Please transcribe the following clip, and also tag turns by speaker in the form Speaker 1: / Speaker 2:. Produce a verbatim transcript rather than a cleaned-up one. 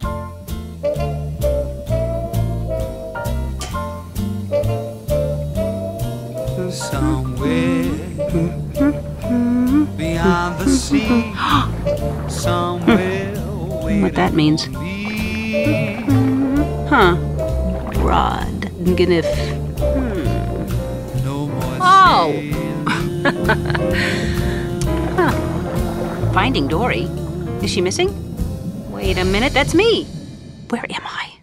Speaker 1: Somewhere beyond the sea, somewhere waiting.
Speaker 2: What that means? Huh. Rod. Gniff. Hmm.
Speaker 1: No more
Speaker 2: Oh! Huh. Finding Dory. Is she missing? Wait a minute, that's me. Where am I?